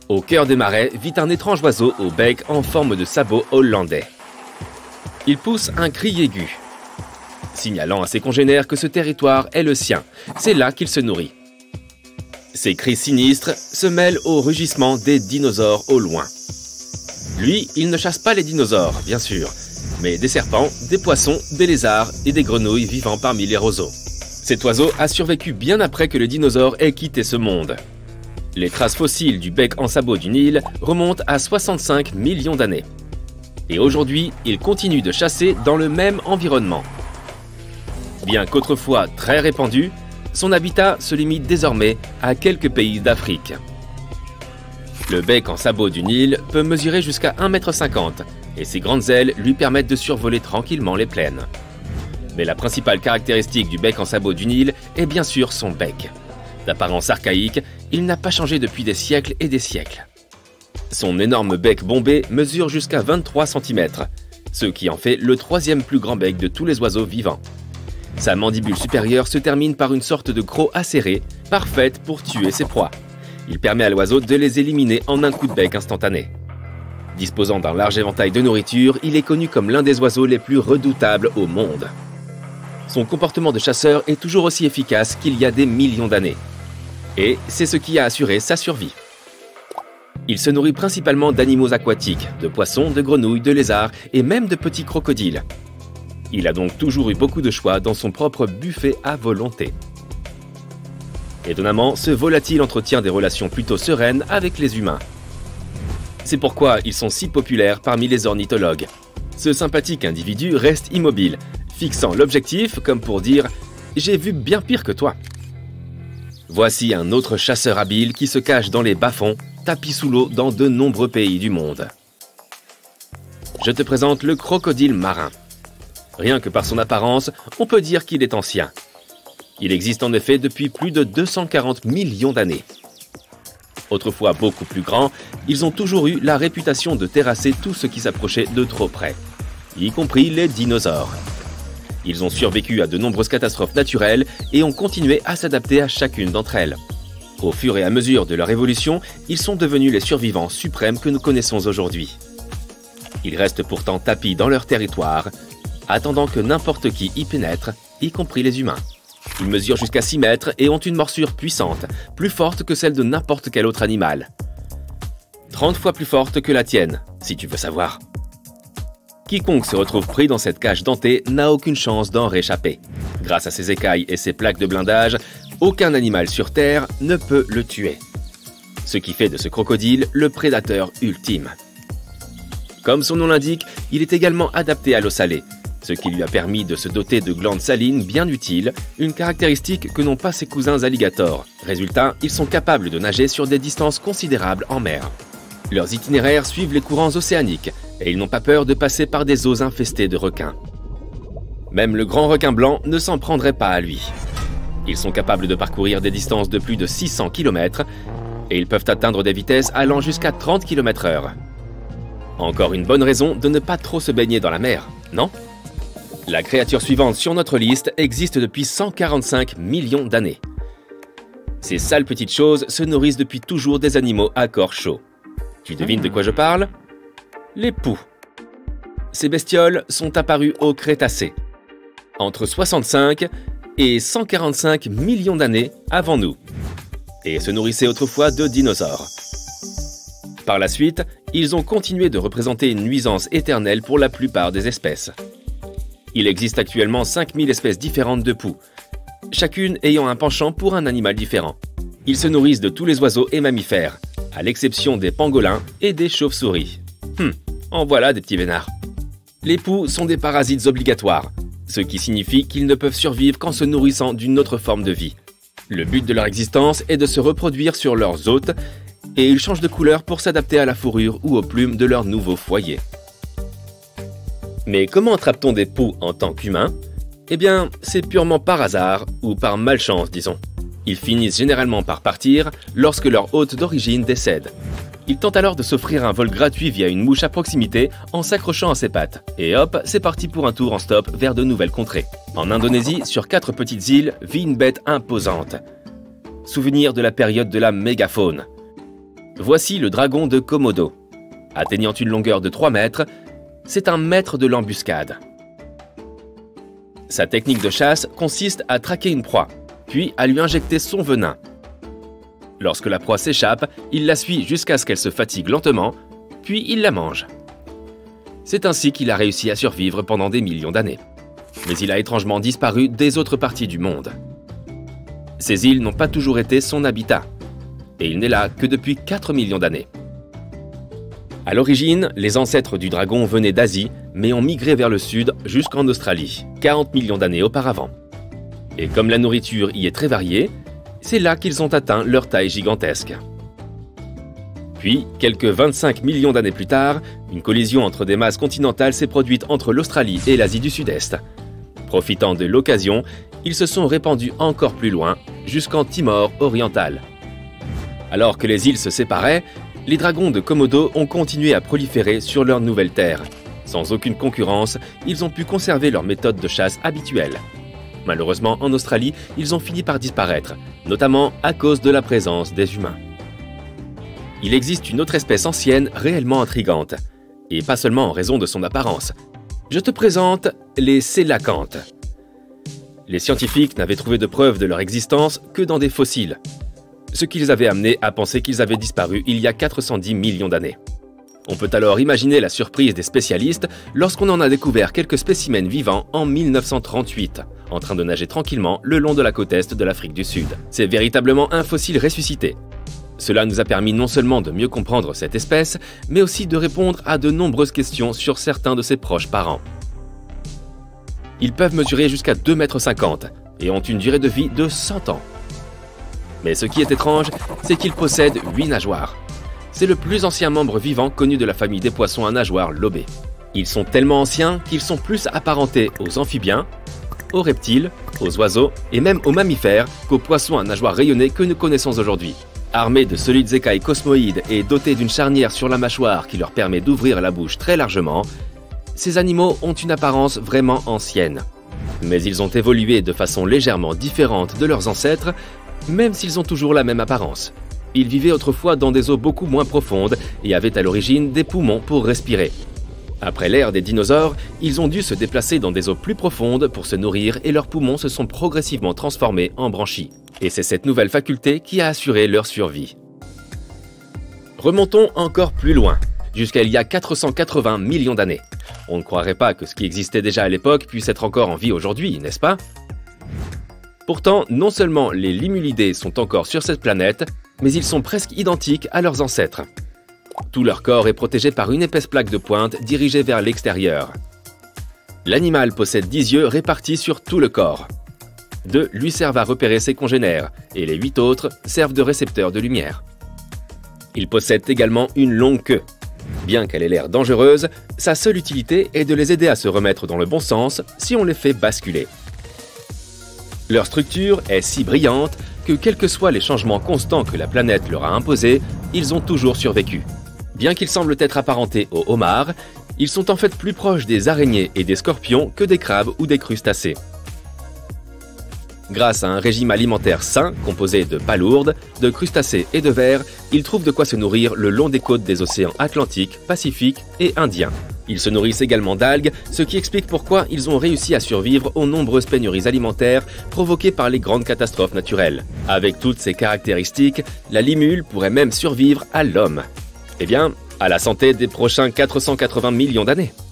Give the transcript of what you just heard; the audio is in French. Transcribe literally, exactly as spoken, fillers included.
Au cœur des marais vit un étrange oiseau au bec en forme de sabot hollandais. Il pousse un cri aigu, signalant à ses congénères que ce territoire est le sien. C'est là qu'il se nourrit. Ces cris sinistres se mêlent au rugissement des dinosaures au loin. Lui, il ne chasse pas les dinosaures, bien sûr, mais des serpents, des poissons, des lézards et des grenouilles vivant parmi les roseaux. Cet oiseau a survécu bien après que le dinosaure ait quitté ce monde. Les traces fossiles du bec en sabot du Nil remontent à soixante-cinq millions d'années. Et aujourd'hui, il continue de chasser dans le même environnement. Bien qu'autrefois très répandu, son habitat se limite désormais à quelques pays d'Afrique. Le bec en sabot du Nil peut mesurer jusqu'à un mètre cinquante et ses grandes ailes lui permettent de survoler tranquillement les plaines. Mais la principale caractéristique du bec en sabot du Nil est bien sûr son bec. D'apparence archaïque, il n'a pas changé depuis des siècles et des siècles. Son énorme bec bombé mesure jusqu'à vingt-trois centimètres, ce qui en fait le troisième plus grand bec de tous les oiseaux vivants. Sa mandibule supérieure se termine par une sorte de croc acéré, parfaite pour tuer ses proies. Il permet à l'oiseau de les éliminer en un coup de bec instantané. Disposant d'un large éventail de nourriture, il est connu comme l'un des oiseaux les plus redoutables au monde. Son comportement de chasseur est toujours aussi efficace qu'il y a des millions d'années. Et c'est ce qui a assuré sa survie. Il se nourrit principalement d'animaux aquatiques, de poissons, de grenouilles, de lézards et même de petits crocodiles. Il a donc toujours eu beaucoup de choix dans son propre buffet à volonté. Étonnamment, ce volatile entretient des relations plutôt sereines avec les humains. C'est pourquoi ils sont si populaires parmi les ornithologues. Ce sympathique individu reste immobile, fixant l'objectif comme pour dire « j'ai vu bien pire que toi ». Voici un autre chasseur habile qui se cache dans les bas-fonds, tapis sous l'eau dans de nombreux pays du monde. Je te présente le crocodile marin. Rien que par son apparence, on peut dire qu'il est ancien. Il existe en effet depuis plus de deux cent quarante millions d'années. Autrefois beaucoup plus grands, ils ont toujours eu la réputation de terrasser tout ce qui s'approchait de trop près, y compris les dinosaures. Ils ont survécu à de nombreuses catastrophes naturelles et ont continué à s'adapter à chacune d'entre elles. Au fur et à mesure de leur évolution, ils sont devenus les survivants suprêmes que nous connaissons aujourd'hui. Ils restent pourtant tapis dans leur territoire, attendant que n'importe qui y pénètre, y compris les humains. Ils mesurent jusqu'à six mètres et ont une morsure puissante, plus forte que celle de n'importe quel autre animal. trente fois plus forte que la tienne, si tu veux savoir. Quiconque se retrouve pris dans cette cage dentée n'a aucune chance d'en réchapper. Grâce à ses écailles et ses plaques de blindage, aucun animal sur Terre ne peut le tuer. Ce qui fait de ce crocodile le prédateur ultime. Comme son nom l'indique, il est également adapté à l'eau salée, ce qui lui a permis de se doter de glandes salines bien utiles, une caractéristique que n'ont pas ses cousins alligators. Résultat, ils sont capables de nager sur des distances considérables en mer. Leurs itinéraires suivent les courants océaniques et ils n'ont pas peur de passer par des eaux infestées de requins. Même le grand requin blanc ne s'en prendrait pas à lui. Ils sont capables de parcourir des distances de plus de six cents kilomètres et ils peuvent atteindre des vitesses allant jusqu'à trente kilomètres heure. Encore une bonne raison de ne pas trop se baigner dans la mer, non? La créature suivante sur notre liste existe depuis cent quarante-cinq millions d'années. Ces sales petites choses se nourrissent depuis toujours des animaux à corps chaud. Tu devines de quoi je parle? Les poux. Ces bestioles sont apparues au Crétacé, entre soixante-cinq et cent quarante-cinq millions d'années avant nous, et se nourrissaient autrefois de dinosaures. Par la suite, ils ont continué de représenter une nuisance éternelle pour la plupart des espèces. Il existe actuellement cinq mille espèces différentes de poux, chacune ayant un penchant pour un animal différent. Ils se nourrissent de tous les oiseaux et mammifères, à l'exception des pangolins et des chauves-souris. Hum, en voilà des petits vénards. Les poux sont des parasites obligatoires, ce qui signifie qu'ils ne peuvent survivre qu'en se nourrissant d'une autre forme de vie. Le but de leur existence est de se reproduire sur leurs hôtes, et ils changent de couleur pour s'adapter à la fourrure ou aux plumes de leur nouveau foyer. Mais comment attrape-t-on des poux en tant qu'humain? Eh bien, c'est purement par hasard, ou par malchance, disons. Ils finissent généralement par partir lorsque leur hôte d'origine décède. Ils tentent alors de s'offrir un vol gratuit via une mouche à proximité en s'accrochant à ses pattes. Et hop, c'est parti pour un tour en stop vers de nouvelles contrées. En Indonésie, sur quatre petites îles, vit une bête imposante. Souvenir de la période de la mégafaune. Voici le dragon de Komodo. Atteignant une longueur de trois mètres, c'est un maître de l'embuscade. Sa technique de chasse consiste à traquer une proie, puis à lui injecter son venin. Lorsque la proie s'échappe, il la suit jusqu'à ce qu'elle se fatigue lentement, puis il la mange. C'est ainsi qu'il a réussi à survivre pendant des millions d'années. Mais il a étrangement disparu des autres parties du monde. Ces îles n'ont pas toujours été son habitat, et il n'est là que depuis quatre millions d'années. À l'origine, les ancêtres du dragon venaient d'Asie, mais ont migré vers le sud jusqu'en Australie, quarante millions d'années auparavant. Et comme la nourriture y est très variée, c'est là qu'ils ont atteint leur taille gigantesque. Puis, quelques vingt-cinq millions d'années plus tard, une collision entre des masses continentales s'est produite entre l'Australie et l'Asie du Sud-Est. Profitant de l'occasion, ils se sont répandus encore plus loin, jusqu'en Timor oriental. Alors que les îles se séparaient, les dragons de Komodo ont continué à proliférer sur leur nouvelle terre. Sans aucune concurrence, ils ont pu conserver leur méthode de chasse habituelle. Malheureusement, en Australie, ils ont fini par disparaître, notamment à cause de la présence des humains. Il existe une autre espèce ancienne réellement intrigante, et pas seulement en raison de son apparence. Je te présente les sélacantes. Les scientifiques n'avaient trouvé de preuves de leur existence que dans des fossiles, ce qui les avait amenés à penser qu'ils avaient disparu il y a quatre cent dix millions d'années. On peut alors imaginer la surprise des spécialistes lorsqu'on en a découvert quelques spécimens vivants en mille neuf cent trente-huit, en train de nager tranquillement le long de la côte est de l'Afrique du Sud. C'est véritablement un fossile ressuscité. Cela nous a permis non seulement de mieux comprendre cette espèce, mais aussi de répondre à de nombreuses questions sur certains de ses proches parents. Ils peuvent mesurer jusqu'à deux mètres cinquante et ont une durée de vie de cent ans. Mais ce qui est étrange, c'est qu'ils possèdent huit nageoires. C'est le plus ancien membre vivant connu de la famille des poissons à nageoires lobées. Ils sont tellement anciens qu'ils sont plus apparentés aux amphibiens, aux reptiles, aux oiseaux et même aux mammifères qu'aux poissons à nageoires rayonnées que nous connaissons aujourd'hui. Armés de solides écailles cosmoïdes et dotés d'une charnière sur la mâchoire qui leur permet d'ouvrir la bouche très largement, ces animaux ont une apparence vraiment ancienne. Mais ils ont évolué de façon légèrement différente de leurs ancêtres, même s'ils ont toujours la même apparence. Ils vivaient autrefois dans des eaux beaucoup moins profondes et avaient à l'origine des poumons pour respirer. Après l'ère des dinosaures, ils ont dû se déplacer dans des eaux plus profondes pour se nourrir et leurs poumons se sont progressivement transformés en branchies. Et c'est cette nouvelle faculté qui a assuré leur survie. Remontons encore plus loin, jusqu'à il y a quatre cent quatre-vingts millions d'années. On ne croirait pas que ce qui existait déjà à l'époque puisse être encore en vie aujourd'hui, n'est-ce pas? Pourtant, non seulement les limulidés sont encore sur cette planète, mais ils sont presque identiques à leurs ancêtres. Tout leur corps est protégé par une épaisse plaque de pointe dirigée vers l'extérieur. L'animal possède dix yeux répartis sur tout le corps. Deux lui servent à repérer ses congénères, et les huit autres servent de récepteurs de lumière. Il possède également une longue queue. Bien qu'elle ait l'air dangereuse, sa seule utilité est de les aider à se remettre dans le bon sens si on les fait basculer. Leur structure est si brillante que quels que soient les changements constants que la planète leur a imposés, ils ont toujours survécu. Bien qu'ils semblent être apparentés aux homards, ils sont en fait plus proches des araignées et des scorpions que des crabes ou des crustacés. Grâce à un régime alimentaire sain, composé de palourdes, de crustacés et de vers, ils trouvent de quoi se nourrir le long des côtes des océans Atlantique, Pacifique et Indien. Ils se nourrissent également d'algues, ce qui explique pourquoi ils ont réussi à survivre aux nombreuses pénuries alimentaires provoquées par les grandes catastrophes naturelles. Avec toutes ces caractéristiques, la limule pourrait même survivre à l'homme. Eh bien, à la santé des prochains quatre cent quatre-vingts millions d'années.